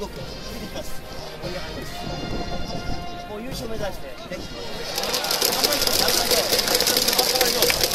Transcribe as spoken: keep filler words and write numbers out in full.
ごく響いてきます。こんな感じです。もう優勝目指して、ね、頑張りましょう。頑張りましょう。